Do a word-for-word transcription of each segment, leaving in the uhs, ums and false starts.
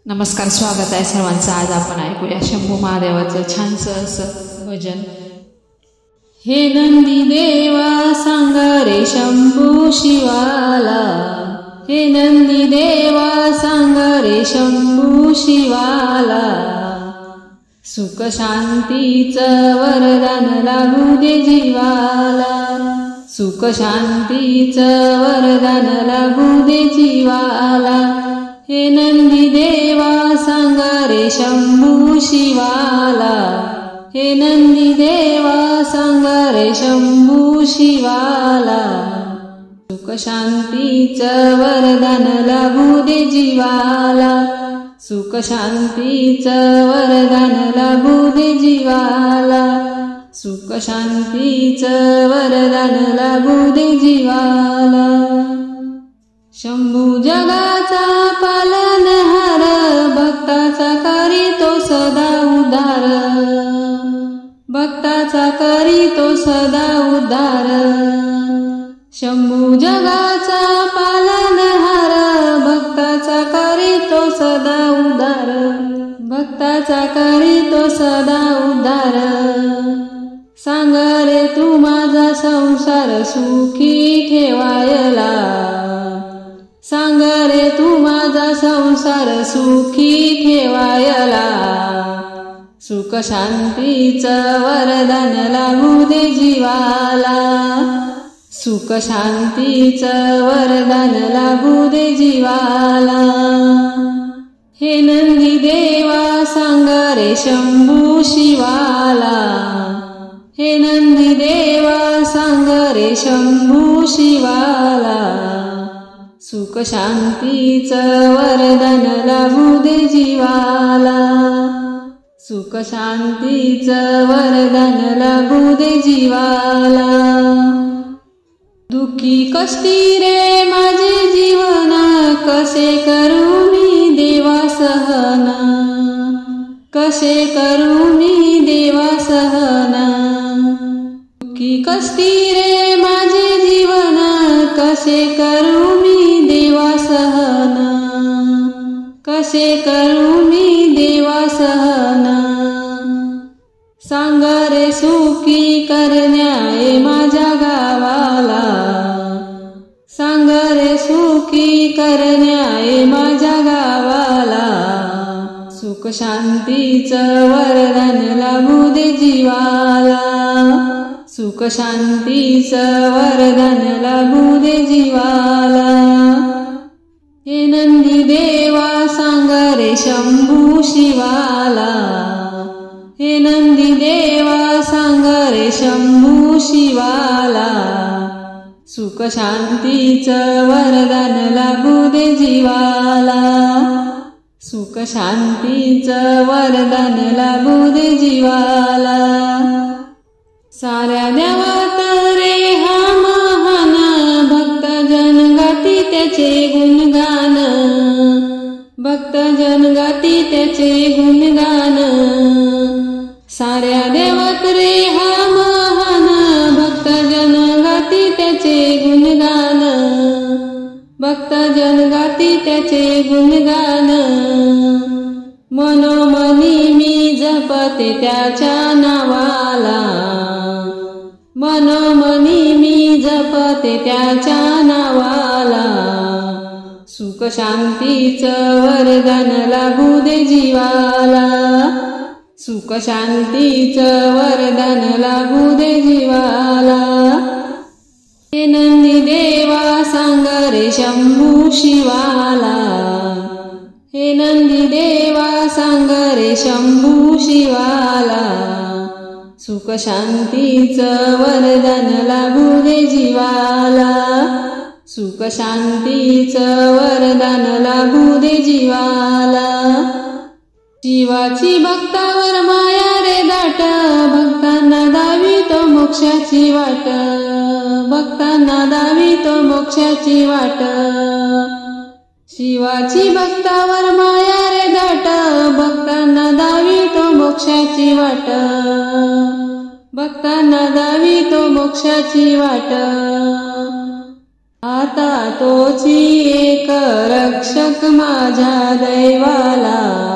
नमस्कार, स्वागत आहे सर्वांचं. आज आपण ऐकूया शंभू महादेवाचं छानसं असं भजन. हे नंदी देवा सांगा रे शंभू शिवाला, हे नंदी देवा सांगा रे शंभू शिवाला, सुख शांतीचं वरदान लागू दे जीवाला, सुख शांतीचं वरदान लागू दे जीवाला. हे नंदी देवा सांगा रे शंभू शिवाला, हे नंदी देवा सांगा रे शंभू शिवाला, सुख शांतीचं वरदान लागू दे जीवाला, सुख शांतीचं वरदान लागू दे जीवाला, सुख शांतीचं वरदान लागू दे जीवाला. शंभू जगाचा पालनहार, भक्ताचा करीतो सदा उद्धार, भक्ताचा करीतो सदा उद्धार. शंभू जगाचा पालनहार, भक्ताचा करीतो सदा उद्धार, भक्ताचा करीतो सदा उद्धार. सांग रे तू माझा संसार सुखी ठेवायला, सांग रे तू माझा संसार सुखी ठेवायला, सुख शांतीचं वरदान लागू दे जीवाला, सुख शांतीचं वरदान लागू दे जीवाला. हे नंदी देवा सांग रे शंभू शिवाला, हे नंदी देवा सांग रे शंभू शिवाला, सुख शांतीचं वरदान लागू दे जीवाला, सुख शांतीचं वरदान लागू दे जीवाला. दुःखी कष्टी रे माझे जीवन, कसे करू मी देवा सहन, कसे करू मी देवा सहन. दुःखी कष्टी रे माझे जीवन, कसे करू मी देवा सहन, कसे करू मी देवा सहन. सांग रे सुखी करण्याये माझ्या गावाला, सांग रे सुखी करण्याये माझ्या गावाला, सुख शांतीचं वरदान लागू दे जीवाला, सुख शांतीचं वरदान लागू दे जीवाला. हे नंदी देवा सांग रे शंभू शिवाला, हे नंदी देवा सांग रे शंभू शिवाला, सुख शांतीचं वरदान लागू दे जीवाला, सुख शांतीचं वरदान लागू दे जीवाला. साऱ्या देवात रे हा महान, भक्त जन गाती त्याचे गुणगान, भक्त जन गाती त्याचे गुणगान. साऱ्या देवात रे हा महान, भक्त जन गाती त्याचे गुणगान, भक्त जन गाती त्याचे गुणगान. मनोमनी मी जपते त्याच्या नावाला, मनोमनी मी जपते त्याच्या नावाला, सुख शांतीचं वरदान लागू दे जीवाला, सुख शांतीचं वरदान लागू दे जीवाला. हे नंदी देवा सांग रे शंभू शिवाला, हे नंदी देवा सांग रे शंभू शिवाला, सुख शांतीचं वरदान लागू दे जीवाला, सुख शांतीचं वरदान लागू दे जीवाला. शिवाची भक्तावर माया रे दाट, भक्तांना दावितो मोक्षाची वाट, भक्तांना दावितो मोक्षाची वाट. शिवाची भक्तावर माया रे दाट, भक्तांना दावितो मोक्षाची वाट, भक्तांना दावितो मोक्षाची वाट. आता तोची एक रक्षक माझ्या दैवाला,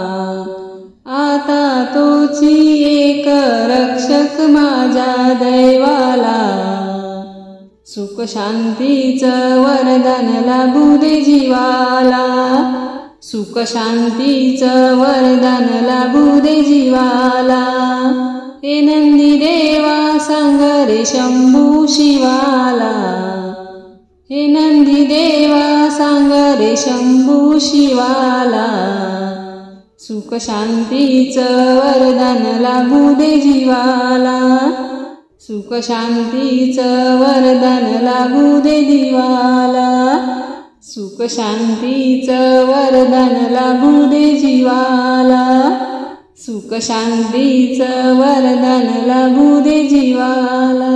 आता तोची एक रक्षक माझ्या दैवाला, सुख शांतीचं वरदान लाभू दे जीवाला, सुख शांतीचं वरदान लाभू दे जीवाला. हे नंदी देवा सांग रे शंभू शिवाला, हे नंदी देवा सांग रे शंभू शिवाला, सुख शांतीचं वरदान लाभू दे जीवाला, सुख शांतीचं वरदान लाभू दे जीवाला, सुख शांतीचं वरदान लाभू दे जीवाला, सुख शांतीचं वरदान लाभू दे जीवाला.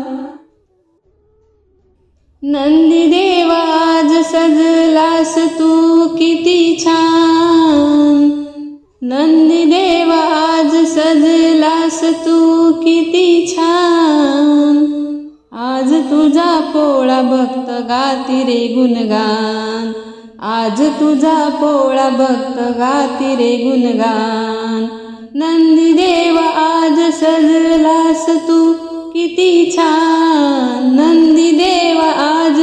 नंदी देवा आज सजलास तू किती छान, नंदी देवा आज सजलास तू किती छान, आज तुझा पोळा भक्त गाती रे गुणगान, आज तुझा पोळा भक्त गाती रे गुणगान. नंदी देवा आज सजलास तू किती छान, नंदी देवा आज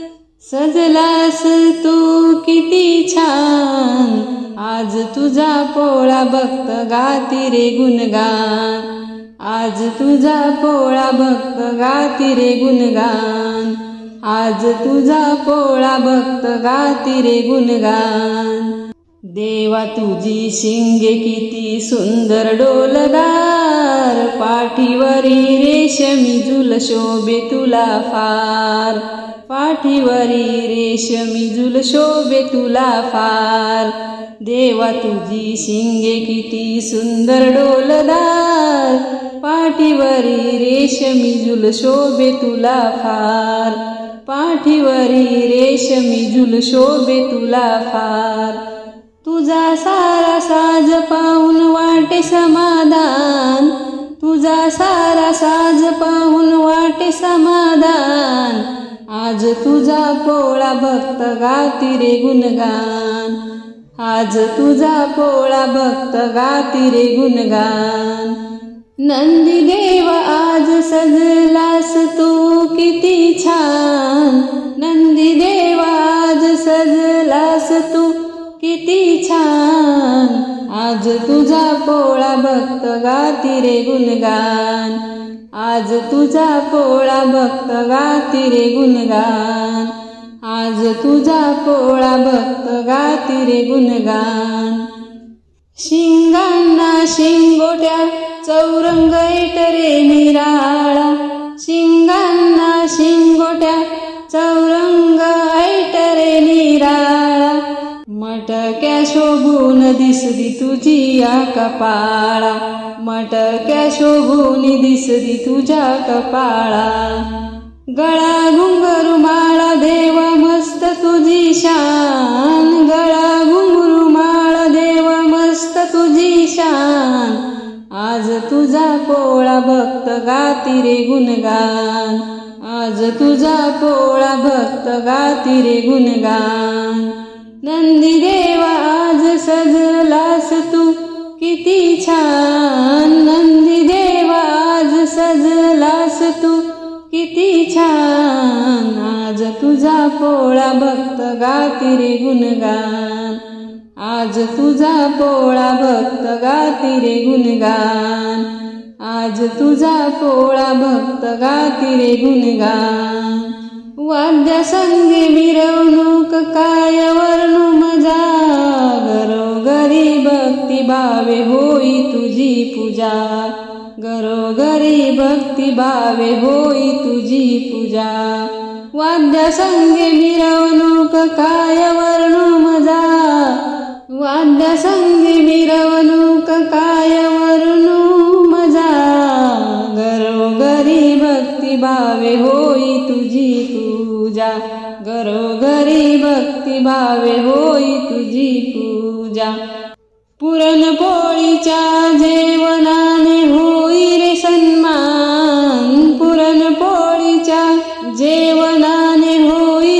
सजलास तू किती छान, आज तुझा पोळा भक्त गाती रे गुणगान, आज तुझा पोळा भक्त गाती रे गुणगान, आज तुझा पोळा भक्त गाती रे गुणगान. देवा तुझी शिंगे किती सुंदर डोलदार, पाठीवरी रेशमी झुल शोभे तुला फार, पाठीवरी रेशमी झुल शोभे तुला फार. देवा तुझी शिंगे किती सुंदर डोलदार, पाठीवरी रेशमी झुल शोभे तुला फार, पाठीवरी रेशमी झुल शोभे तुला फार. तुझा सारा साज पाहून वाटे समाधान, तुझा सारा साज पाहून वाटे समाधान, आज तुझा पोळा भक्त गाती रे गुणगान, आज तुझा पोळा भक्त गाती रे गुणगान. नंदी देवा आज सजलास तू किती छान, नंदी देवा आज सजलास तू किती छान, आज तुझा पोळा भक्त गाती रे गुणगान, आज तुझा पोळा भक्त गाती रे गुणगान, आज तुझा पोळा भक्त गाती रे गुणगान. शिंगांना शिंगोट्या चौरंग ऐटरे निराळा, शिंगांना शिंगोट्या चौरंग ऐटरे निराळा, मटक्या शोभून दिसली तुझी या कपाळा, मटक्या शोभून दिसली तुझ्या कपाळा. गळा घुंगरू माळा देवा मस्त तुझी शान, गळा घुंगरू माळा देवा मस्त तुझी शान, आज तुझा पोळा भक्त गाती रे गुणगान, आज तुझा पोळा भक्त गाती रे गुणगान. नंदी देवा आज सजलास तू किती छान, नंदी देवा आज सजलास तू किती छान, आज तुझा पोळा भक्त गाती रे गुणगान, आज तुझा पोळा भक्त गाती रे गुणगान, आज तुझा पोळा भक्त गाती रे गुणगान. वाद्य संगी मिरवणूक काय वर्णू मजा, घरोघरी भक्ती भावे होई तुझी पूजा, घरोघरी भक्ती भावे होई तुझी पूजा. वाद्य संगी मिरवणूक काय वर्णू मजा, वाद्य संगी मिरवणूक काय वर्णू मजा, घरोघरी भक्ती भावे होई तुझी पूजा, घरोघरी भक्ती भावे होई तुझी पूजा. पुरणपोळीच्या जेवणाने होई रे सन्मान, पुरणपोळीच्या जेवणाने होई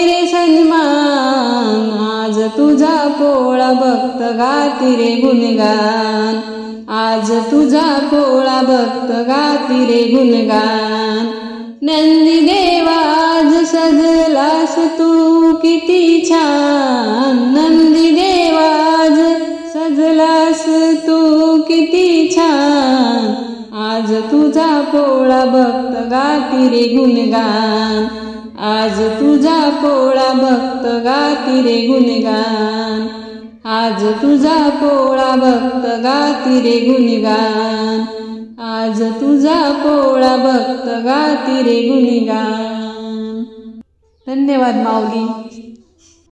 गाती रे गुणगान, आज तुझा पोळा भक्त गाती रे गुणगान. नंदी देवा आज सजलास तू किती छान, नंदी देवा आज सजलास तू किती छान, आज तुझा पोळा भक्त गाती रे गुणगान, आज तुझा पोळा भक्त गाती रे गुणगान, आज तुझा पोळा भक्त गाती रे गुणगान, आज तुझा पोळा भक्त गाती रे गुणगान. धन्यवाद माऊली.